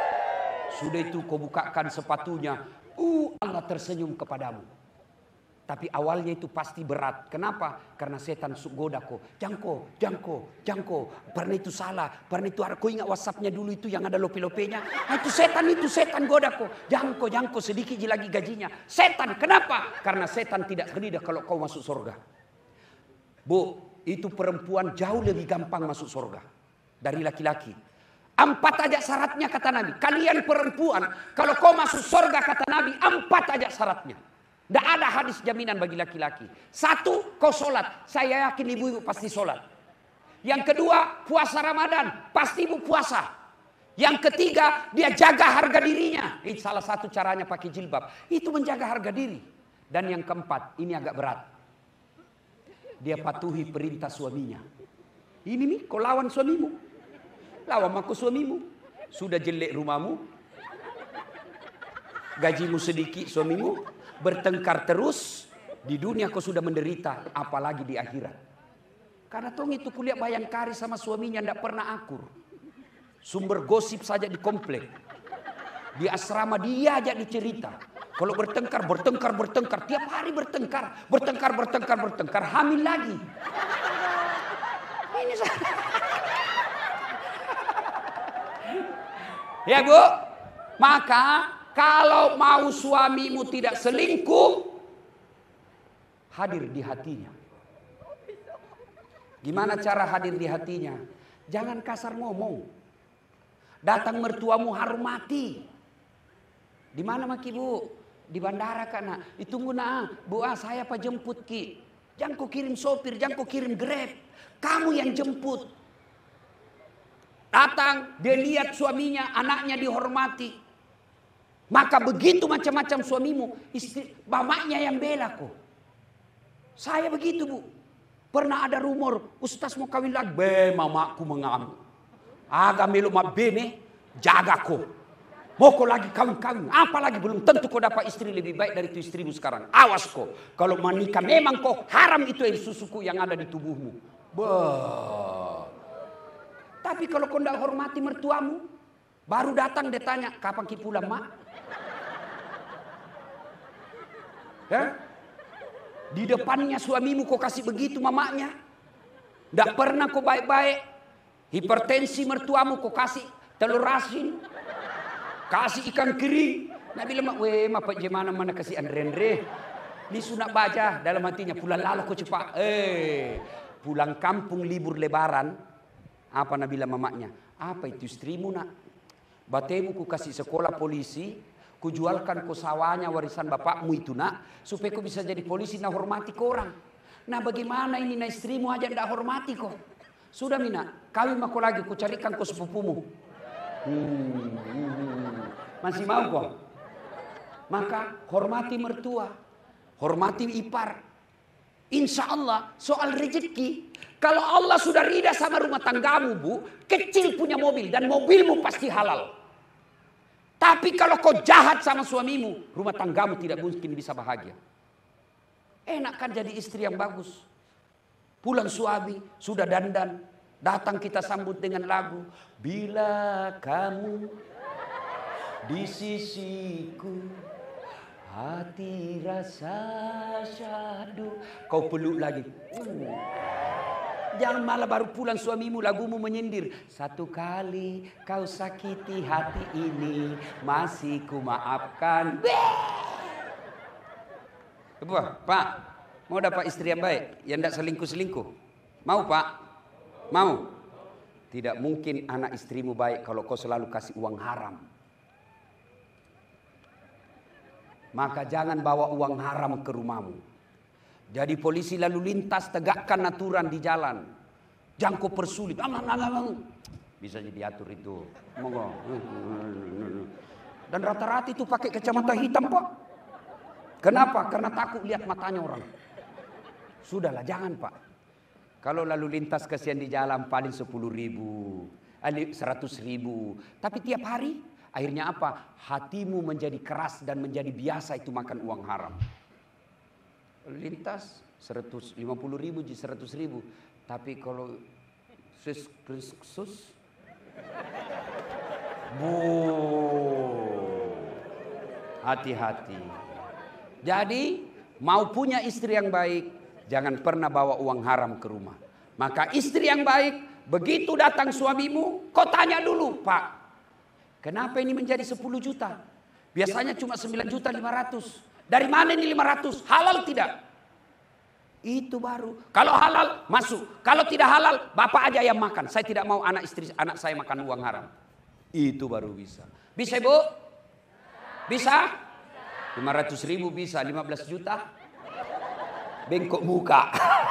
Sudah itu kau bukakan sepatunya, uh Allah tersenyum kepadamu. Tapi awalnya itu pasti berat. Kenapa? Karena setan goda ko. Jangko, jangko, jangko. Pernah itu salah. Pernah itu ada. Kau ingat WhatsAppnya dulu itu yang ada lope-lopenya? Nah, itu setan itu, setan goda ko. Jangko, jangko, sedikit lagi gajinya. Setan, kenapa? Karena setan tidak gelidah kalau kau masuk surga. Bu, itu perempuan jauh lebih gampang masuk surga dari laki-laki. Empat aja syaratnya kata Nabi. Kalian perempuan, kalau kau masuk surga kata Nabi, empat aja syaratnya. Tidak ada hadis jaminan bagi laki-laki. Satu, kau sholat. Saya yakin ibu-ibu pasti sholat. Yang kedua, puasa Ramadan. Pasti ibu puasa. Yang ketiga, dia jaga harga dirinya. Itu salah satu caranya pakai jilbab. Itu menjaga harga diri. Dan yang keempat, ini agak berat. Dia patuhi perintah suaminya. Ini nih, kau lawan suamimu. Lawan aku suamimu. Sudah jelek rumahmu. Gajimu sedikit suamimu. Bertengkar terus. Di dunia kau sudah menderita. Apalagi di akhirat. Karena tong itu kuliah Bayangkari sama suaminya tidak pernah akur. Sumber gosip saja di komplek. Di asrama dia aja dicerita. Kalau bertengkar, bertengkar, bertengkar. Tiap hari bertengkar. Bertengkar, bertengkar, bertengkar. Hamil lagi. Ini ya Bu. Maka kalau mau suamimu tidak selingkuh, hadir di hatinya. Gimana cara hadir di hatinya? Jangan kasar ngomong. Datang mertuamu hormati. Di mana maki Bu? Di bandara kan. Ditunggu nah. Bu ah saya apa jemput ki. Jangan kau kirim sopir, jangan kau kirim Grab. Kamu yang jemput. Datang, dia lihat suaminya, anaknya dihormati. Maka begitu macam-macam suamimu, istri, mamanya yang bela kok. Saya begitu Bu. Pernah ada rumor, ustaz mau kawin lagi. Be, mamaku mengamuk. Agak melu mak bene, jaga kok. Mau kau lagi kawin-kawin. Apalagi belum tentu kau dapat istri lebih baik dari itu istrimu sekarang. Awas kok. Kalau menikah memang kok haram itu yang susuku yang ada di tubuhmu. Bah. Tapi kalau kau tidak hormati mertuamu, baru datang dia tanya, kapan ki pulang mak? Ya? Di depannya suamimu kau kasih begitu mamanya. Tidak pernah kau baik-baik. Hipertensi mertuamu kau kasih telur asin. Kasih ikan kering. Nak bilang, weh apa gimana mana kasih andre-andre. Ini sunat baca dalam hatinya. Pulang lalu kau cepat. Eh, pulang kampung libur lebaran. Apa nak bilang mamanya? Apa itu istrimu nak? Batemu ku kasih sekolah polisi. Kujualkan ku sawahnya warisan bapakmu itu nak. Supaya ku bisa jadi polisi nak hormati korang. Nah bagaimana ini nak istrimu aja ndak hormati kok. Sudah mina. Kawin aku lagi. Ku carikan ku sepupumu. Hmm, hmm. Masih mau kok? Maka hormati mertua. Hormati ipar. Insya Allah soal rezeki. Kalau Allah sudah ridha sama rumah tanggamu Bu. Kecil punya mobil. Dan mobilmu pasti halal. Tapi kalau kau jahat sama suamimu, rumah tanggamu tidak mungkin bisa bahagia. Enak kan jadi istri yang bagus. Pulang suami, sudah dandan. Datang kita sambut dengan lagu. Bila kamu di sisiku, hati rasa syahdu. Kau peluk lagi. Hmm. Jangan malah baru pulang suamimu lagumu menyindir. Satu kali kau sakiti hati ini, masih ku maafkan. Coba, Pak, mau dapat istri yang baik, yang tidak selingkuh-selingkuh? Mau Pak? Mau? Tidak mungkin anak istrimu baik kalau kau selalu kasih uang haram. Maka jangan bawa uang haram ke rumahmu. Jadi polisi lalu lintas tegakkan aturan di jalan. Jangan kau persulit. Bisa jadi atur itu. Dan rata-rata itu pakai kacamata hitam Pak. Kenapa? Karena takut lihat matanya orang. Sudahlah jangan Pak. Kalau lalu lintas kasihan di jalan paling sepuluh ribu. Seratus ribu. Tapi tiap hari akhirnya apa? Hatimu menjadi keras dan menjadi biasa itu makan uang haram. Lintas seratus lima puluh ribu jadi seratus ribu. Tapi kalau sus sus bu hati-hati. Jadi mau punya istri yang baik, jangan pernah bawa uang haram ke rumah. Maka istri yang baik, begitu datang suamimu, kau tanya dulu, Pak, kenapa ini menjadi sepuluh juta? Biasanya cuma sembilan juta lima ratus. Dari mana ini lima ratus? Halal tidak? Itu baru. Kalau halal, masuk. Kalau tidak halal, bapak aja yang makan. Saya tidak mau anak istri anak saya makan uang haram. Itu baru bisa. Bisa, Bu? Bisa? lima ratus ribu bisa, lima belas juta. Bengkok muka.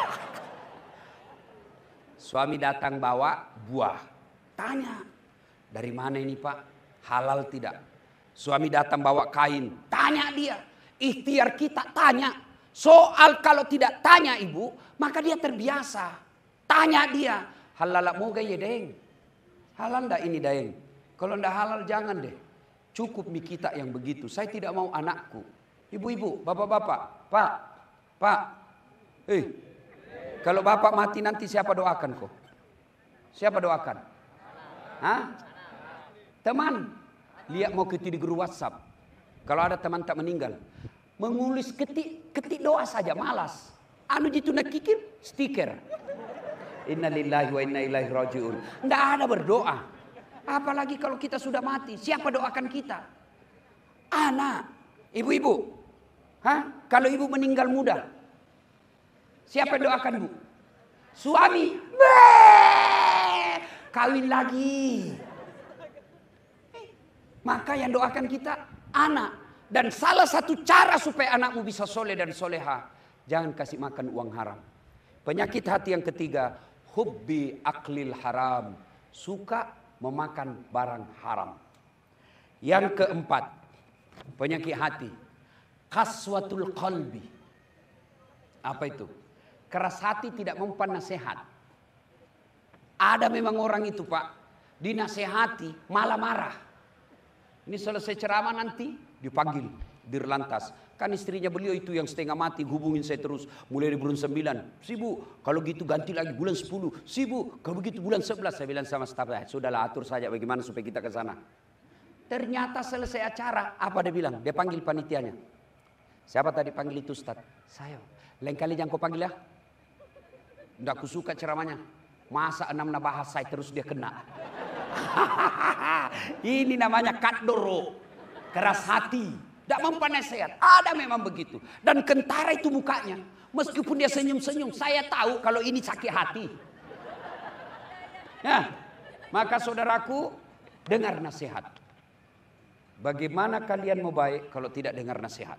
Suami datang bawa buah. Tanya, dari mana ini, Pak? Halal tidak? Suami datang bawa kain. Tanya dia. Ikhtiar kita tanya. Soal kalau tidak tanya ibu, maka dia terbiasa. Tanya dia. Halal mau gaya deng? Halal enggak ini deng? Kalau enggak halal jangan deh. Cukup mi kita yang begitu. Saya tidak mau anakku. Ibu-ibu, bapak-bapak, Pak, Pak. Eh, kalau bapak mati nanti siapa doakan kok? Siapa doakan? Hah? Teman. Lihat mau ketik di grup WhatsApp. Kalau ada teman tak meninggal, mengulis ketik ketik doa saja malas. Anu jitu nak kikir stiker. Innalillahi wa inna ilaihi rajiun. Enggak ada berdoa. Apalagi kalau kita sudah mati, siapa doakan kita? Anak, ibu-ibu. Hah? Kalau ibu meninggal muda, siapa yang doakan bu? Suami. Bee! Kawin lagi. Maka yang doakan kita anak. Dan salah satu cara supaya anakmu bisa soleh dan soleha, jangan kasih makan uang haram. Penyakit hati yang ketiga, hubbi aklil haram, suka memakan barang haram. Yang keempat, penyakit hati, qaswatul qalbi. Apa itu? Keras hati, tidak mempan nasihat. Ada memang orang itu, Pak, dinasehati malah marah. Ini selesai ceramah nanti dipanggil dirlantas. Kan istrinya beliau itu yang setengah mati, hubungin saya terus. Mulai dari bulan sembilan. Sibuk, kalau gitu ganti lagi bulan sepuluh. Sibuk, kalau begitu bulan sebelas. Saya bilang sama staf, eh, sudahlah atur saja bagaimana supaya kita ke sana. Ternyata selesai acara, apa dia bilang? Dia panggil panitianya. Siapa tadi panggil itu Ustaz? Saya. Lain kali jangan kau panggil ya. Nggak kusuka ceramahnya. Masa enam nabahas saya terus dia kena. Ini namanya kadoro. Keras hati. Tidak mempan nasihat. Ada memang begitu. Dan kentara itu mukanya. Meskipun dia senyum-senyum. Saya tahu kalau ini sakit hati. Nah, maka saudaraku, dengar nasihat. Bagaimana kalian mau baik kalau tidak dengar nasihat?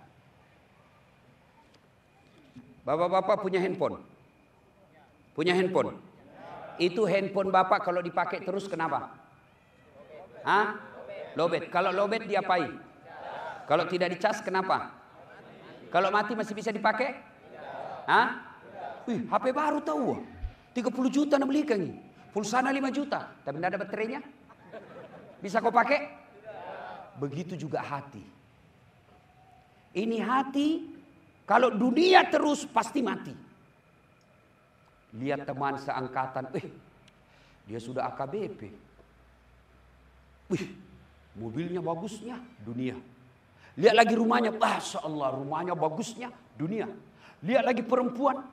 Bapak-bapak punya handphone? Punya handphone? Itu handphone bapak kalau dipakai terus kenapa? Hah? Lobet. Kalau lobet diapain? Kalau tidak dicas kenapa? Kalau mati masih bisa dipakai? Hah? Wih, H P baru tahu. tiga puluh juta nak belikan ini. Pulsana lima juta, tapi tidak ada baterainya. Bisa kau pakai? Begitu juga hati. Ini hati, kalau dunia terus pasti mati. Lihat teman seangkatan, eh, dia sudah A K B P. Wih, mobilnya bagusnya, dunia. Lihat lagi rumahnya, Masya Allah, rumahnya bagusnya, dunia. Lihat lagi perempuan,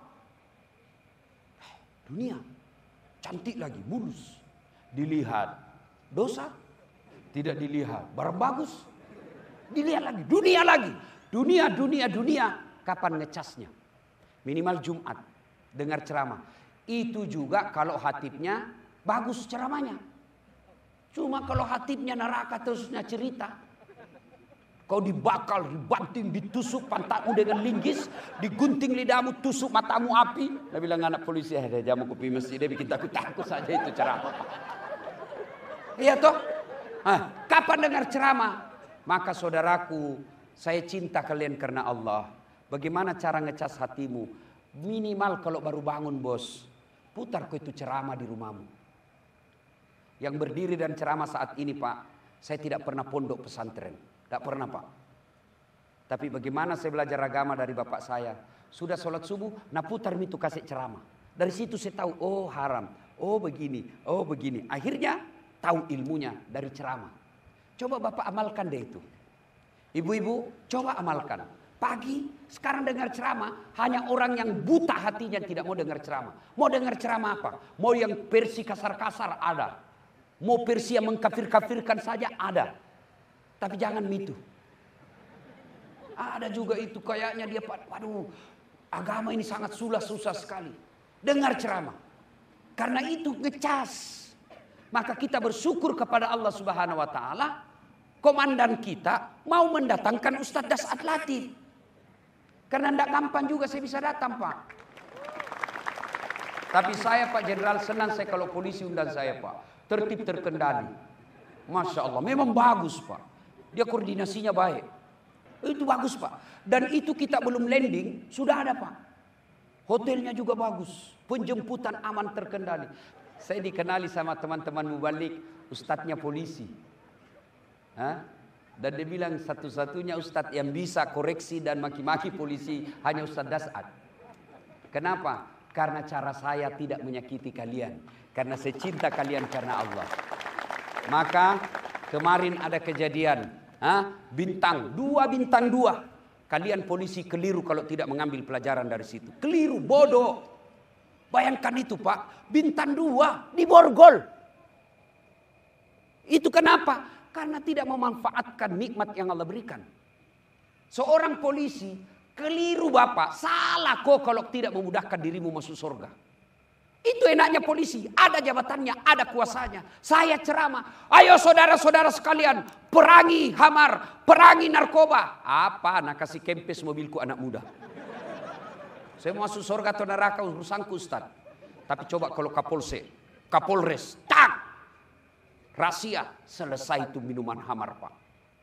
dunia. Cantik lagi, mulus. Dilihat, dosa. Tidak dilihat, barang bagus. Dilihat lagi, dunia lagi. Dunia, dunia, dunia. Kapan ngecasnya? Minimal Jumat, dengar ceramah. Itu juga kalau hatibnya bagus ceramahnya. Cuma kalau hatibnya neraka terusnya cerita. Kau dibakal, dibanting, ditusuk pantatmu dengan linggis, digunting lidahmu, tusuk matamu api. Dia bilang anak polisi, ada jamu kopi masjid, dia bikin takut-takut saja itu ceramah. Iya toh? Hah, kapan dengar ceramah? Maka saudaraku, saya cinta kalian karena Allah. Bagaimana cara ngecas hatimu? Minimal kalau baru bangun bos, putar kau itu ceramah di rumahmu. Yang berdiri dan ceramah saat ini Pak, saya tidak pernah pondok pesantren. Tidak pernah Pak. Tapi bagaimana saya belajar agama dari bapak saya. Sudah sholat subuh, nah putar itu kasih ceramah. Dari situ saya tahu, oh haram, oh begini, oh begini. Akhirnya tahu ilmunya dari ceramah. Coba bapak amalkan deh itu. Ibu-ibu coba amalkan. Pagi, sekarang dengar ceramah, hanya orang yang buta hatinya tidak mau dengar ceramah. Mau dengar ceramah apa? Mau yang versi kasar-kasar ada. Mau versi yang mengkafir-kafirkan saja ada. Tapi jangan itu. Ada juga itu kayaknya dia, waduh, agama ini sangat susah-susah sekali. Dengar ceramah. Karena itu ngecas. Maka kita bersyukur kepada Allah Subhanahu wa taala, komandan kita mau mendatangkan Ustadz Das'ad Latif. Karena tidak gampang juga saya bisa datang, Pak. Tapi saya, Pak Jenderal, senang saya kalau polisi undang saya, Pak. Tertib terkendali. Masya Allah, memang bagus, Pak. Dia koordinasinya baik. Itu bagus, Pak. Dan itu kita belum landing, sudah ada, Pak. Hotelnya juga bagus. Penjemputan aman terkendali. Saya dikenali sama teman-teman mubalik, ustadznya polisi. Hah? Dan dia bilang satu-satunya ustadz yang bisa koreksi dan maki-maki polisi hanya Ustadz Das'ad. Kenapa? Karena cara saya tidak menyakiti kalian. Karena saya cinta kalian karena Allah. Maka kemarin ada kejadian. Ha? Bintang, dua bintang dua. Kalian polisi keliru kalau tidak mengambil pelajaran dari situ. Keliru, bodoh. Bayangkan itu, Pak. Bintang dua di Borgol. Itu kenapa? Karena tidak memanfaatkan nikmat yang Allah berikan. Seorang polisi keliru, Bapak. Salah kok kalau tidak memudahkan dirimu masuk surga. Itu enaknya polisi. Ada jabatannya, ada kuasanya. Saya ceramah. Ayo saudara-saudara sekalian. Perangi hamar. Perangi narkoba. Apa? Nak kasih kempes mobilku anak muda. Saya mau masuk surga atau neraka urusanku, Ustaz. Tapi coba kalau Kapolsek, Kapolres. Tak! Rahasia, selesai itu minuman hamar, Pak.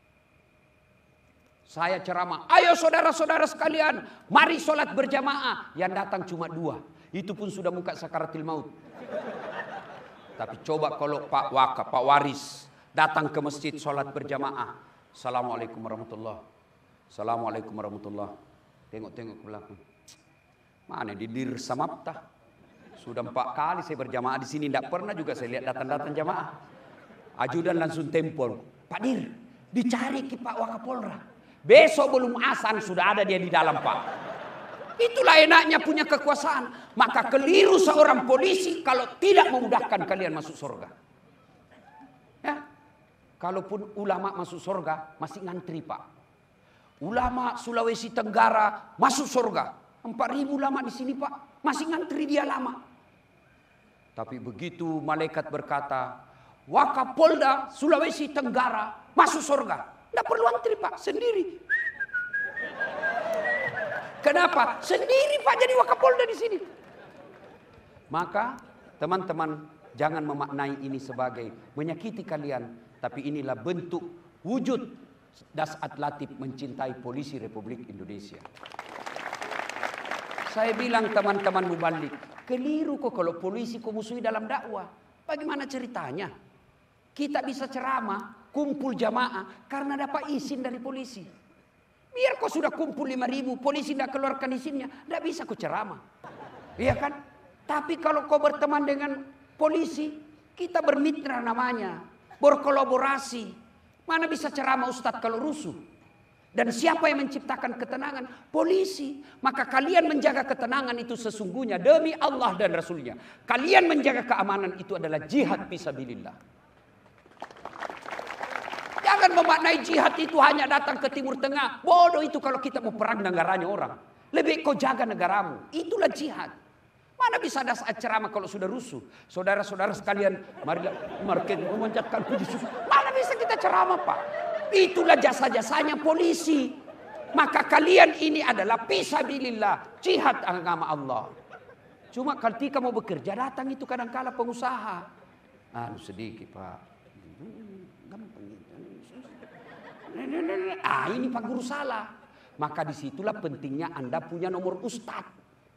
Saya ceramah, ayo saudara-saudara sekalian, mari sholat berjamaah. Yang datang cuma dua, itu pun sudah muka sakaratil maut. Tapi coba kalau Pak Waka, Pak Waris datang ke masjid sholat berjamaah. Assalamualaikum warahmatullahi wabarakatuh. Assalamualaikum warahmatullahi wabarakatuh. Tengok-tengok ke belakang. Mana di Dir Samapta? Sudah empat kali saya berjamaah di sini, tidak pernah juga saya lihat datang-datang jamaah. Ajudan langsung tempel. Pak Dir, dicari ke Pak Wakapolra. Besok belum asan sudah ada dia di dalam, Pak. Itulah enaknya punya kekuasaan. Maka keliru seorang polisi kalau tidak memudahkan kalian masuk surga. Ya. Kalaupun ulama masuk surga masih ngantri, Pak. Ulama Sulawesi Tenggara masuk surga. Empat ribu ulama di sini, Pak. Masih ngantri dia lama. Tapi begitu malaikat berkata, Wakapolda Sulawesi Tenggara masuk surga. Tidak perlu antri, Pak, sendiri. Kenapa? Sendiri, Pak, jadi Wakapolda di sini. Maka teman-teman jangan memaknai ini sebagai menyakiti kalian, tapi inilah bentuk wujud Das'ad Latif mencintai polisi Republik Indonesia. Saya bilang teman-teman mubalik, keliru kok kalau polisi kau musuhi dalam dakwah. Bagaimana ceritanya? Kita bisa ceramah, kumpul jamaah karena dapat izin dari polisi. Biar kau sudah kumpul lima ribu, polisi tidak keluarkan izinnya, tidak bisa kau ceramah. Iya kan? Tapi kalau kau berteman dengan polisi, kita bermitra namanya, berkolaborasi. Mana bisa ceramah Ustadz kalau rusuh? Dan siapa yang menciptakan ketenangan? Polisi. Maka kalian menjaga ketenangan itu sesungguhnya demi Allah dan Rasulnya. Kalian menjaga keamanan itu adalah jihad fisabilillah. Jangan memaknai jihad itu hanya datang ke Timur Tengah. Bodoh itu kalau kita mau perang negaranya orang. Lebih kau jaga negaramu. Itulah jihad. Mana bisa ada saat ceramah kalau sudah rusuh? Saudara-saudara sekalian, marilah market memanjatkan puji syukur. Mana bisa kita ceramah, Pak? Itulah jasa-jasanya polisi. Maka kalian ini adalah fisabilillah, jihad agama Allah. Cuma ketika mau bekerja datang itu kadang-kala pengusaha. Anu sedikit, Pak. Gampang. Ah, ini Pak Guru salah. Maka disitulah pentingnya Anda punya nomor ustadz.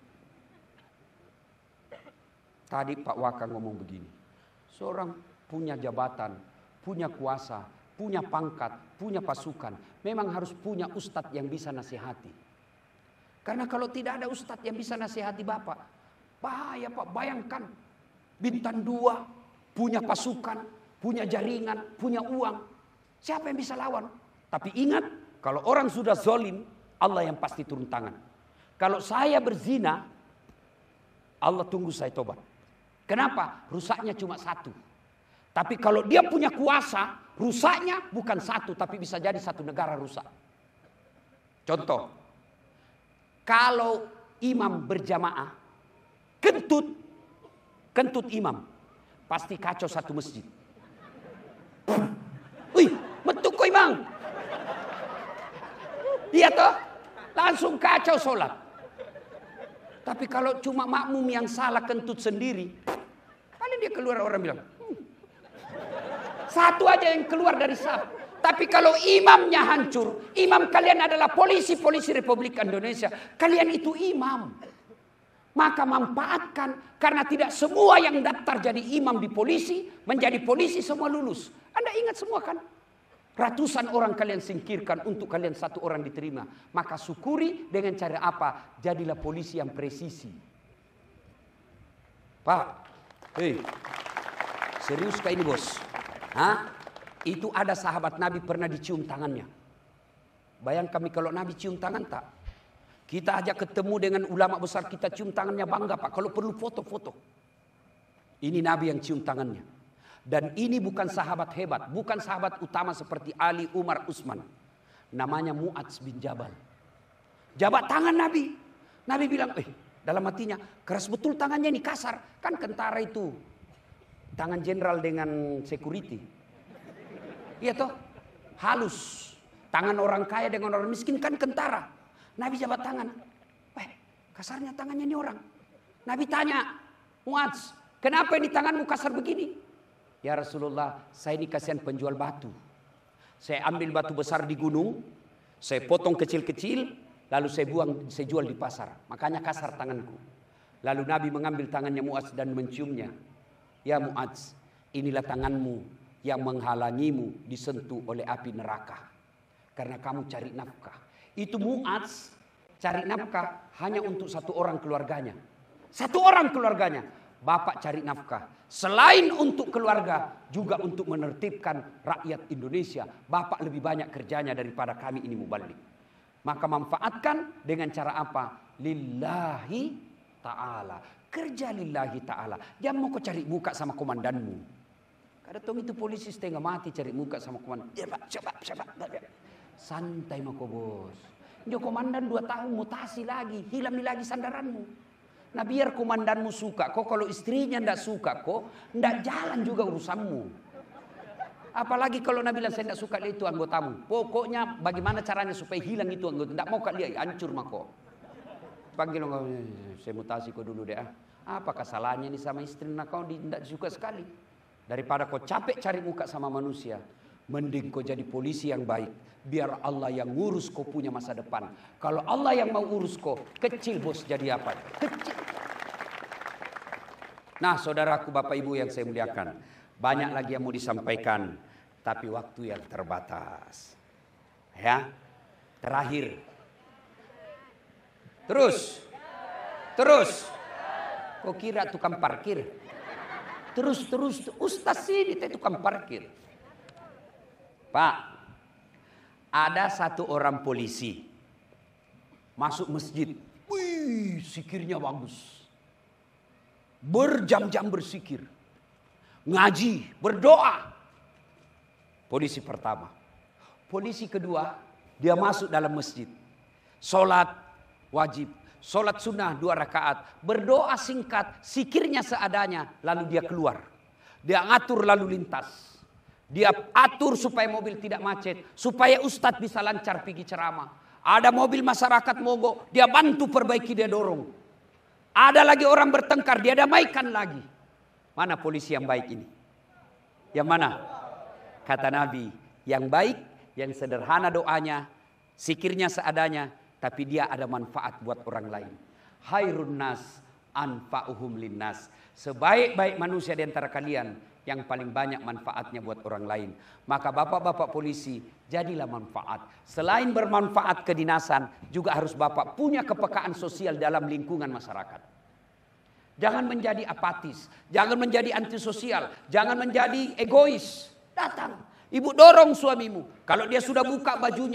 Tadi Pak Waka ngomong begini. Seorang punya jabatan, punya kuasa, punya pangkat, punya pasukan. Memang harus punya ustadz yang bisa nasihati. Karena kalau tidak ada ustadz yang bisa nasihati Bapak, bahaya, Pak. Bayangkan bintang dua, punya pasukan, punya jaringan, punya uang. Siapa yang bisa lawan? Tapi ingat, kalau orang sudah zolim, Allah yang pasti turun tangan. Kalau saya berzina, Allah tunggu saya tobat. Kenapa? Rusaknya cuma satu. Tapi kalau dia punya kuasa, rusaknya bukan satu, tapi bisa jadi satu negara rusak. Contoh, kalau imam berjamaah, kentut, kentut imam, pasti kacau satu masjid. Wih, betul kok imam. Iya toh, langsung kacau sholat. Tapi kalau cuma makmum yang salah kentut sendiri, paling dia keluar orang bilang, hmm. Satu aja yang keluar dari saf. Tapi kalau imamnya hancur, imam kalian adalah polisi-polisi Republik Indonesia. Kalian itu imam. Maka manfaatkan, karena tidak semua yang daftar jadi imam di polisi, menjadi polisi semua lulus. Anda ingat semua kan? Ratusan orang kalian singkirkan untuk kalian satu orang diterima. Maka syukuri dengan cara apa? Jadilah polisi yang presisi. Pak, hei, serius kah ini bos? Hah? Itu ada sahabat Nabi pernah dicium tangannya. Bayangkan kalau Nabi cium tangan tak? Kita ajak ketemu dengan ulama besar, kita cium tangannya bangga Pak. Kalau perlu foto-foto. Ini Nabi yang cium tangannya. Dan ini bukan sahabat hebat, bukan sahabat utama seperti Ali, Umar, Utsman. Namanya Mu'adz bin Jabal. Jabat tangan Nabi. Nabi bilang, eh dalam hatinya, keras betul tangannya ini, kasar. Kan kentara itu tangan jenderal dengan security. Iya toh, halus. Tangan orang kaya dengan orang miskin kan kentara. Nabi jabat tangan. Eh, kasarnya tangannya ini orang. Nabi tanya, Mu'adz, kenapa ini tanganmu kasar begini? Ya Rasulullah, saya ini kasihan penjual batu. Saya ambil batu besar di gunung, saya potong kecil-kecil, lalu saya buang, saya jual di pasar. Makanya kasar tanganku. Lalu Nabi mengambil tangannya Mu'adz dan menciumnya. Ya Mu'adz, inilah tanganmu yang menghalangimu disentuh oleh api neraka. Karena kamu cari nafkah. Itu Mu'adz cari nafkah hanya untuk satu orang keluarganya. Satu orang keluarganya. Bapak cari nafkah. Selain untuk keluarga, juga untuk menertibkan rakyat Indonesia. Bapak lebih banyak kerjanya daripada kami ini mubalik. Maka manfaatkan dengan cara apa? Lillahi ta'ala. Kerja lillahi ta'ala. Jangan mau kau cari muka sama komandanmu. Ada tong itu polisi setengah mati cari muka sama komandan. Ya pak, coba, coba. Santai mako bos. Dia komandan dua tahun mutasi lagi. Hilang lagi sandaranmu. Nah biar komandanmu suka. Kok kalau istrinya ndak suka kok. Ndak jalan juga urusanmu. Apalagi kalau Nabi bilang saya ndak suka itu anggotamu. Pokoknya bagaimana caranya supaya hilang itu anggota. Ndak mau kalian hancur mako. Panggil saya mutasi kau dulu deh. Apa kesalahannya ini sama istri nak kau ndak suka sekali. Daripada kau capek cari muka sama manusia, mending kau jadi polisi yang baik. Biar Allah yang ngurus kau punya masa depan. Kalau Allah yang mau urus kau, kecil bos jadi apa? Kecil. Nah saudaraku Bapak Ibu yang saya muliakan. Banyak lagi yang mau disampaikan. Tapi waktu yang terbatas. Ya, terakhir. Terus. Terus. Kau kira tukang parkir? Terus-terus, ustaz ini tukang parkir. Pak, ada satu orang polisi masuk masjid. Wih, sikirnya bagus. Berjam-jam bersikir. Ngaji, berdoa. Polisi pertama. Polisi kedua, dia masuk dalam masjid. Sholat wajib. Sholat sunnah dua rakaat. Berdoa singkat. Sikirnya seadanya. Lalu dia keluar. Dia ngatur lalu lintas. Dia atur supaya mobil tidak macet. Supaya ustadz bisa lancar pergi ceramah. Ada mobil masyarakat mogok. Dia bantu perbaiki, dia dorong. Ada lagi orang bertengkar. Dia damaikan lagi. Mana polisi yang baik ini? Yang mana? Kata Nabi. Yang baik. Yang sederhana doanya. Sikirnya seadanya. Tapi dia ada manfaat buat orang lain. Khairun nas anfa'uhum linnas. Sebaik-baik manusia di antara kalian yang paling banyak manfaatnya buat orang lain. Maka bapak-bapak polisi, jadilah manfaat. Selain bermanfaat kedinasan, juga harus bapak punya kepekaan sosial dalam lingkungan masyarakat. Jangan menjadi apatis, jangan menjadi antisosial, jangan menjadi egois. Datang, ibu dorong suamimu. Kalau dia sudah buka bajunya,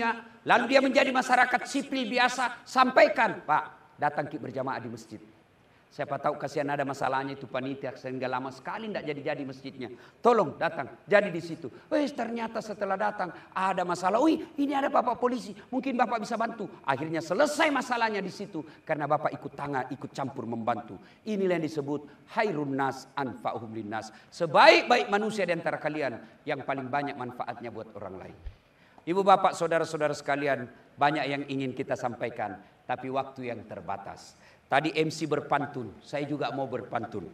Lalu dia menjadi masyarakat sipil biasa. Sampaikan, Pak, datang kita berjamaah di masjid. Siapa tahu kasihan ada masalahnya itu panitia sehingga lama sekali tidak jadi-jadi masjidnya. Tolong datang, jadi di situ. Wih, ternyata setelah datang ada masalah. Wih, ini ada Bapak polisi, mungkin Bapak bisa bantu. Akhirnya selesai masalahnya di situ karena Bapak ikut tangan, ikut campur membantu. Inilah yang disebut khairun nas anfa'uhum linnas. Sebaik-baik manusia di antara kalian yang paling banyak manfaatnya buat orang lain. Ibu bapak, saudara-saudara sekalian, banyak yang ingin kita sampaikan, tapi waktu yang terbatas. Tadi M C berpantun, saya juga mau berpantun.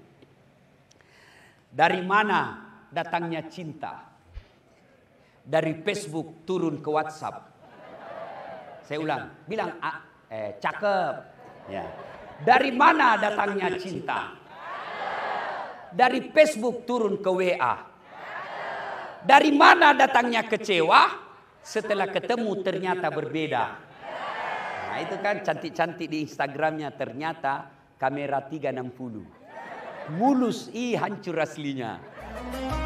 Dari mana datangnya cinta? Dari Facebook turun ke WhatsApp. Saya ulang, bilang ah, eh, cakep. Ya. Dari mana datangnya cinta? Dari Facebook turun ke W A. Dari mana datangnya kecewa? Setelah ketemu ternyata berbeda. Nah itu kan cantik-cantik di Instagramnya, ternyata kamera tiga enam puluh. Mulus, ih hancur aslinya.